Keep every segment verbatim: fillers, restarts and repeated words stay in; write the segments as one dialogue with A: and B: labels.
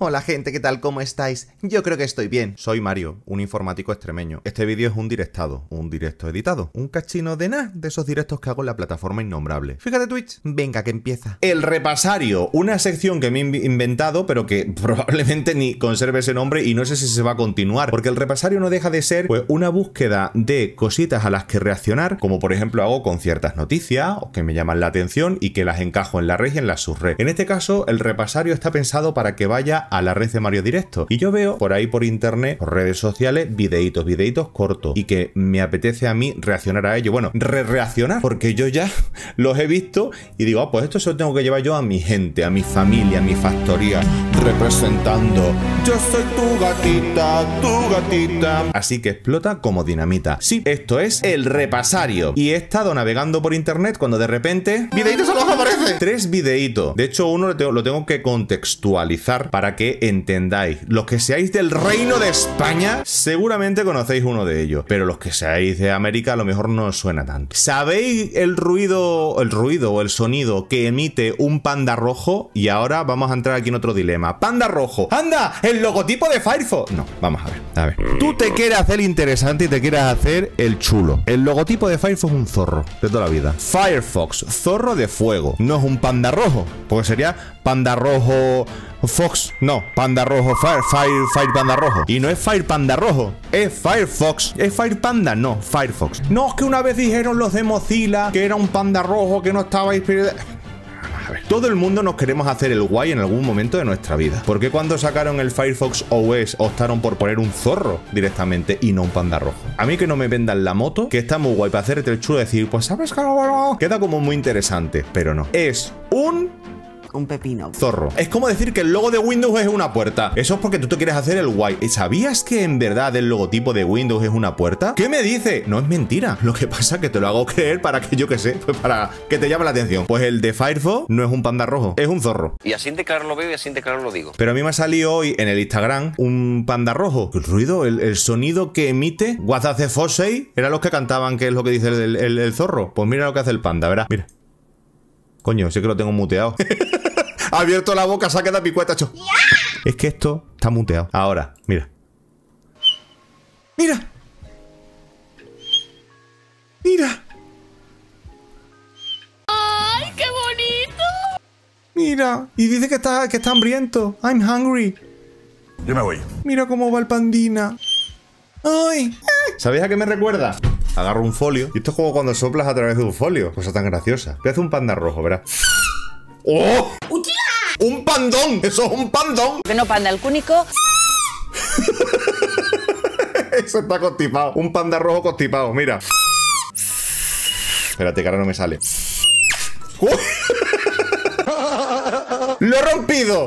A: Hola gente, ¿qué tal? ¿Cómo estáis? Yo creo que estoy bien. Soy Mario, un informático extremeño. Este vídeo es un directado, un directo editado, un cachino de nada de esos directos que hago en la plataforma innombrable. Fíjate Twitch, venga que empieza. El repasario, una sección que me he inventado, pero que probablemente ni conserve ese nombre y no sé si se va a continuar, porque el repasario no deja de ser pues una búsqueda de cositas a las que reaccionar, como por ejemplo hago con ciertas noticias o que me llaman la atención y que las encajo en la red y en la subred. En este caso, el repasario está pensado para que vaya a la red de Mario Directo. Y yo veo por ahí por internet, por redes sociales, videitos, videitos cortos y que me apetece a mí reaccionar a ello. Bueno, re-reaccionar, porque yo ya los he visto y digo, ah, pues esto se lo tengo que llevar yo a mi gente, a mi familia, a mi factoría, representando. Yo soy tu gatita, tu gatita. Así que explota como dinamita. Sí, esto es el repasario. Y he estado navegando por internet cuando de repente... ¡videitos a los aparece! Tres videitos. De hecho, uno lo tengo, lo tengo que contextualizar para que entendáis. Los que seáis del Reino de España, seguramente conocéis uno de ellos. Pero los que seáis de América, a lo mejor no os suena tanto. ¿Sabéis el ruido, el ruido o el sonido que emite un panda rojo? Y ahora vamos a entrar aquí en otro dilema. ¡Panda rojo! ¡Anda! ¡El logotipo de Firefox! No, vamos a ver. A ver. Tú te quieres hacer interesante y te quieres hacer el chulo. El logotipo de Firefox es un zorro de toda la vida. Firefox, zorro de fuego. No es un panda rojo, porque sería panda rojo... Fox, no, panda rojo, Fire, Fire, Fire Panda rojo. Y no es Fire Panda rojo, es Firefox. ¿Es Fire Panda? No, Firefox. No, es que una vez dijeron los de Mozilla que era un panda rojo, que no estaba inspirado. A ver. Todo el mundo nos queremos hacer el guay en algún momento de nuestra vida. ¿Por qué cuando sacaron el Firefox O S optaron por poner un zorro directamente y no un panda rojo? A mí que no me vendan la moto, que está muy guay para hacerte el chulo y decir, pues sabes que no, queda como muy interesante, pero no. Es un...
B: un pepino.
A: Zorro. Es como decir que el logo de Windows es una puerta. Eso es porque tú te quieres hacer el guay. ¿Sabías que en verdad el logotipo de Windows es una puerta? ¿Qué me dice? No es mentira. Lo que pasa es que te lo hago creer para que yo que sé, pues para que te llame la atención. Pues el de Firefox no es un panda rojo, es un zorro.
C: Y así de claro lo veo y así de claro lo digo.
A: Pero a mí me ha salido hoy en el Instagram un panda rojo. El ruido, el, el sonido que emite What the Fossey era los que cantaban que es lo que dice el, el, el zorro. Pues mira lo que hace el panda, ¿verdad? Mira. Coño, sí que lo tengo muteado. Ha abierto la boca, se ha quedado picueta, cho. Es que esto está muteado. Ahora, mira. Mira. Mira.
D: ¡Ay, qué bonito!
A: Mira. Y dice que está, que está hambriento. I'm hungry.
E: Yo me voy.
A: Mira cómo va el pandina. ¡Ay! ¿Sabéis a qué me recuerda? Agarro un folio. Y esto es como cuando soplas a través de un folio. Cosa tan graciosa. Voy a hacer un panda rojo, ¿verdad? ¡Oh! ¡Un pandón! ¡Eso es un pandón!
D: Que no panda el cúnico.
A: Eso está constipado. Un panda rojo constipado, mira. Espérate, que ahora no me sale. ¡Lo he rompido!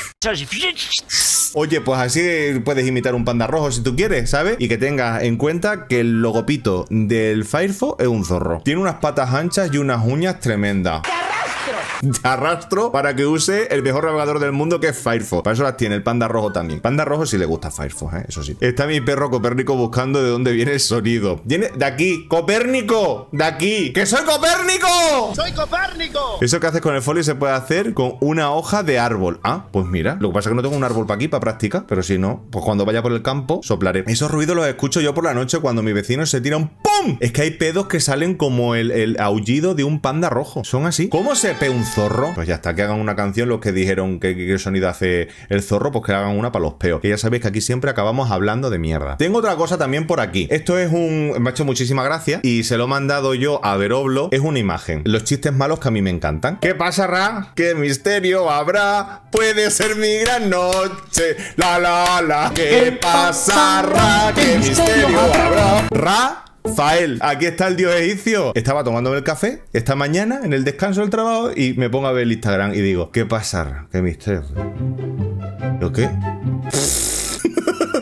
A: Oye, pues así puedes imitar un panda rojo si tú quieres, ¿sabes? Y que tengas en cuenta que el logopito del Firefox es un zorro. Tiene unas patas anchas y unas uñas tremendas. Te arrastro para que use el mejor navegador del mundo, que es Firefox. Para eso las tiene el panda rojo también. Panda rojo sí le gusta Firefox, ¿eh? Eso sí. Está mi perro Copérnico buscando de dónde viene el sonido. Viene de aquí. ¡Copérnico! ¡De aquí! ¡Que soy Copérnico! ¡Soy Copérnico! Eso que haces con el folio se puede hacer con una hoja de árbol. Ah, pues mira. Lo que pasa es que no tengo un árbol para aquí, para práctica. Pero si no, pues cuando vaya por el campo, soplaré. Esos ruidos los escucho yo por la noche cuando mi vecino se tira un ¡pum! Es que hay pedos que salen como el, el aullido de un panda rojo. Son así. ¿Cómo se pe un zorro? Pues ya está, que hagan una canción los que dijeron que qué sonido hace el zorro, pues que hagan una para los peos. Que ya sabéis que aquí siempre acabamos hablando de mierda. Tengo otra cosa también por aquí. Esto es un... me ha hecho muchísima gracia y se lo he mandado yo a Veroblo. Es una imagen. Los chistes malos que a mí me encantan. ¿Qué pasará? ¿Qué misterio habrá? Puede ser mi gran noche. La la la. ¿Qué pasará? ¿Qué misterio habrá? Ra. Fael, aquí está el dios egipcio. Estaba tomándome el café esta mañana en el descanso del trabajo y me pongo a ver el Instagram y digo, ¿qué pasa? ¿Qué misterio? ¿Lo qué?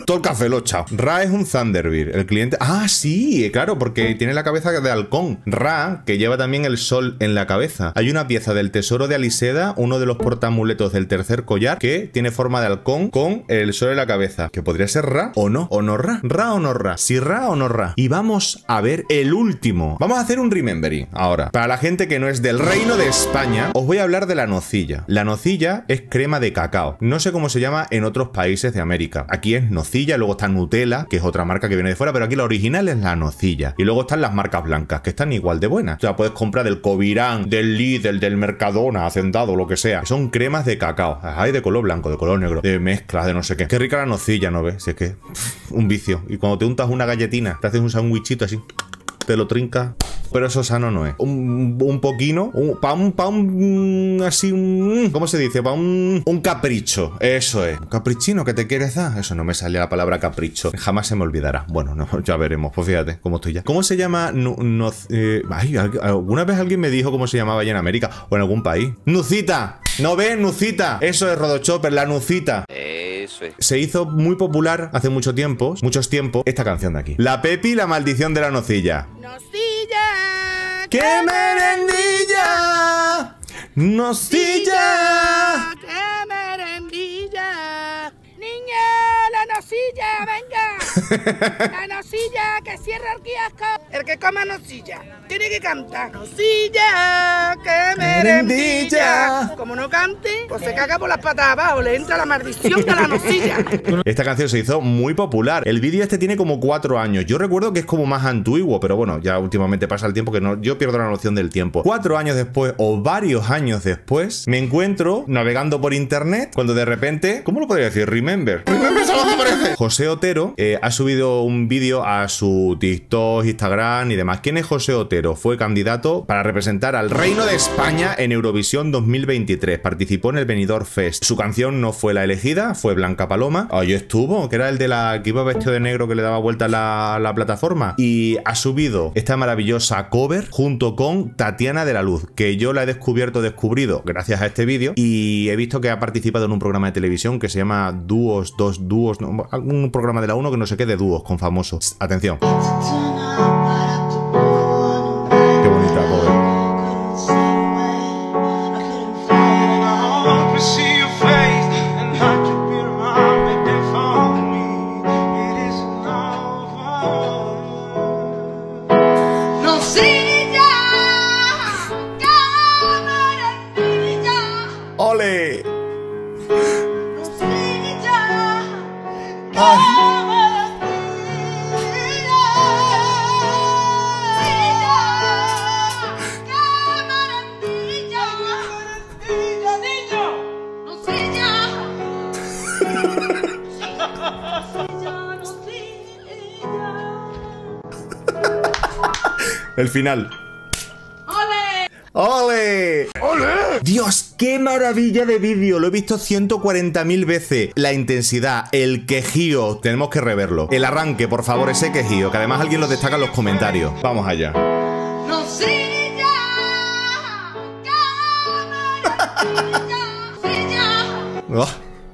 A: Todo el café lo he echado. Ra es un Thunderbird. El cliente... Ah, sí, claro, porque tiene la cabeza de halcón. Ra, que lleva también el sol en la cabeza. Hay una pieza del tesoro de Aliseda, uno de los portamuletos del tercer collar, que tiene forma de halcón con el sol en la cabeza. Que podría ser Ra o no. O no Ra. Ra o no Ra. Si Ra o no Ra. Y vamos a ver el último. Vamos a hacer un remembering ahora. Para la gente que no es del Reino de España, os voy a hablar de la nocilla. La nocilla es crema de cacao. No sé cómo se llama en otros países de América. Aquí es nocilla, luego está Nutella, que es otra marca que viene de fuera, pero aquí la original es la nocilla. Y luego están las marcas blancas, que están igual de buenas. O sea, puedes comprar del Covirán, del Lidl, del Mercadona, Hacendado, lo que sea. Son cremas de cacao. Hay de color blanco, de color negro, de mezclas, de no sé qué. Qué rica la nocilla, ¿no ves? Si es que... Pff, un vicio. Y cuando te untas una galletina, te haces un sándwichito así, te lo trincas. Pero eso sano no es. Un, un poquino. Un, pa' un, pa' un... Así un... ¿Cómo se dice? Pa' un... Un capricho. Eso es. Un caprichino que te quieres dar. Eso no me sale la palabra capricho. Jamás se me olvidará. Bueno, no, ya veremos. Pues fíjate cómo estoy ya. ¿Cómo se llama? No, no, eh, ay, ¿alguna vez alguien me dijo cómo se llamaba allá en América? O en algún país. ¡Nucita! ¿No ves? ¡Nucita! Eso es Rodochopper, la nucita.
C: Eso es.
A: Se hizo muy popular hace mucho tiempo, muchos tiempos, esta canción de aquí. La Pepi, la maldición de la nocilla.
D: Nocilla.
A: ¡Qué merendilla! ¡Nocilla!
D: ¡Qué merendilla! Niña, la nocilla, venga. La nocilla que cierra el kiosco. El que coma nocilla tiene que cantar. Nocilla, qué merendilla. Como no cante, pues se caga por las patas abajo. Le entra la maldición de la nocilla.
A: Esta canción se hizo muy popular. El vídeo este tiene como cuatro años. Yo recuerdo que es como más antiguo, pero bueno, ya últimamente pasa el tiempo que no, yo pierdo la noción del tiempo. Cuatro años después, o varios años después, me encuentro navegando por internet cuando de repente, ¿cómo lo podría decir? Remember. Remember es algo que aparece. José Otero eh, ha subido un vídeo a su TikTok, Instagram y demás. ¿Quién es José Otero? Fue candidato para representar al Reino de España en Eurovisión dos mil veintitrés. Participó en el Benidorm Fest. Su canción no fue la elegida, fue Blanca Paloma. Ahí estuvo, que era el de la que iba vestido de negro que le daba vuelta a la, la plataforma. Y ha subido esta maravillosa cover junto con Tatiana de la Luz, que yo la he descubierto, descubrido gracias a este vídeo. Y he visto que ha participado en un programa de televisión que se llama Dúos, Dos Dúos, no, un programa de la uno que no sé qué de dúos con famosos. Atención. Qué bonita cover. ¡Ole! ¡Ay! El final. ¡Ole! ¡Ole! ¡Ole! Dios, qué maravilla de vídeo. Lo he visto ciento cuarenta mil veces. La intensidad, el quejío. Tenemos que reverlo. El arranque, por favor, ese quejío. Que además alguien lo destaca en los comentarios. Vamos allá. Oh.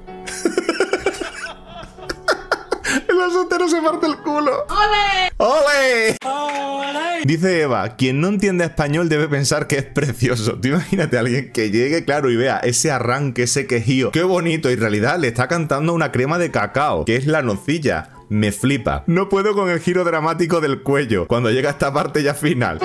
A: El asotero se parte el culo. ¡Ole! ¡Ole! ¡Ole! Dice Eva, quien no entiende español debe pensar que es precioso. Tú imagínate a alguien que llegue, claro, y vea ese arranque, ese quejío. ¡Qué bonito! Y en realidad le está cantando una crema de cacao, que es la nocilla. Me flipa. No puedo con el giro dramático del cuello cuando llega esta parte ya final.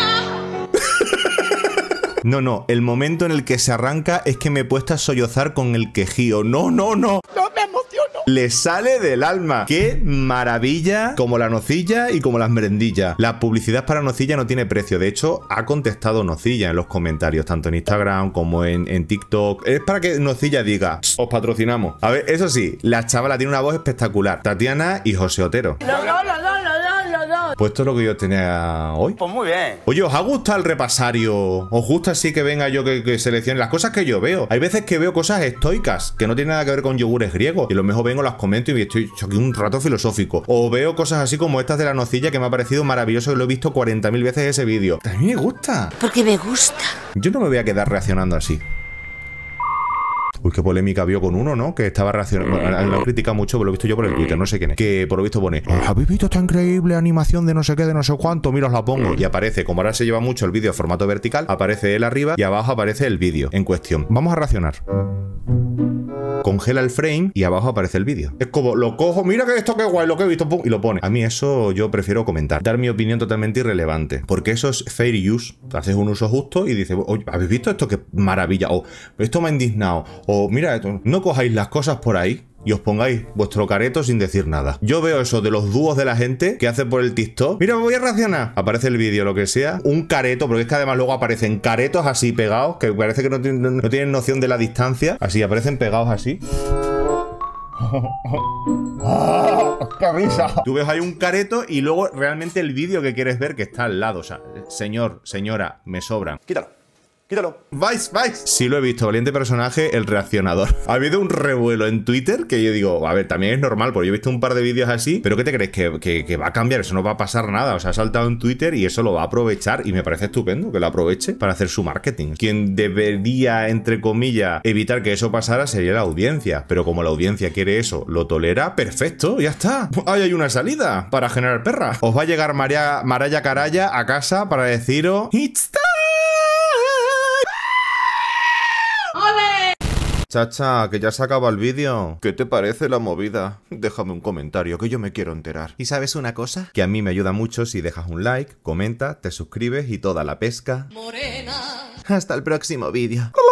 A: No, no, el momento en el que se arranca es que me he puesto a sollozar con el quejío. No, no, no.
D: No me emociono.
A: Le sale del alma. ¡Qué maravilla! Como la nocilla y como las merendillas. La publicidad para nocilla no tiene precio. De hecho, ha contestado nocilla en los comentarios, tanto en Instagram como en, en TikTok. Es para que nocilla diga, os patrocinamos. A ver, eso sí, la chavala tiene una voz espectacular. Tatiana y José Otero.
D: Los dos, los dos, los dos, los dos.
A: Pues esto es lo que yo tenía hoy.
C: Pues muy bien.
A: Oye, ¿os ha gustado el repasario? ¿Os gusta así que venga yo que, que seleccione las cosas que yo veo? Hay veces que veo cosas estoicas que no tienen nada que ver con yogures griegos y a lo mejor vengo, las comento y estoy aquí un rato filosófico. O veo cosas así como estas de la nocilla que me ha parecido maravilloso y lo he visto cuarenta mil veces ese vídeo. A mí me gusta.
D: Porque me gusta.
A: Yo no me voy a quedar reaccionando así. Uy, qué polémica vio con uno, ¿no? Que estaba reaccionando. Bueno, lo critica mucho, pero lo he visto yo por el Twitter, no sé quién es. Que por lo visto pone: ¿habéis visto esta increíble animación de no sé qué, de no sé cuánto? Mira, os la pongo. Y aparece, como ahora se lleva mucho el vídeo en formato vertical, aparece él arriba y abajo aparece el vídeo en cuestión. Vamos a reaccionar. Congela el frame y abajo aparece el vídeo. Es como, lo cojo, mira que esto qué guay, lo que he visto, pum, y lo pone. A mí eso yo prefiero comentar, dar mi opinión totalmente irrelevante, porque eso es fair use. Haces un uso justo y dices, oye, ¿habéis visto esto? Qué maravilla. O esto me ha indignado. O mira esto. No cojáis las cosas por ahí y os pongáis vuestro careto sin decir nada. Yo veo eso de los dúos de la gente que hace por el TikTok. Mira, me voy a reaccionar. Aparece el vídeo, lo que sea. Un careto, porque es que además luego aparecen caretos así pegados, que parece que no tienen, no tienen noción de la distancia. Así, aparecen pegados así. ¡Qué risa! Tú ves ahí un careto y luego realmente el vídeo que quieres ver que está al lado. O sea, señor, señora, me sobran.
B: Quítalo. Quítalo.
A: ¡Vais, vais! Sí lo he visto, valiente personaje, el reaccionador. Ha habido un revuelo en Twitter que yo digo, a ver, también es normal, porque yo he visto un par de vídeos así, pero ¿qué te crees? ¿Que, que, que va a cambiar? Eso no va a pasar nada. O sea, ha saltado en Twitter y eso lo va a aprovechar y me parece estupendo que lo aproveche para hacer su marketing. Quien debería, entre comillas, evitar que eso pasara sería la audiencia, pero como la audiencia quiere eso, lo tolera, perfecto, ya está. Ahí hay una salida para generar perra. Os va a llegar María, Maraya Caraya a casa para deciros It's time. Chacha, que ya se acaba el vídeo. ¿Qué te parece la movida? Déjame un comentario que yo me quiero enterar. ¿Y sabes una cosa? Que a mí me ayuda mucho si dejas un like, comenta, te suscribes y toda la pesca. Morena. Hasta el próximo vídeo.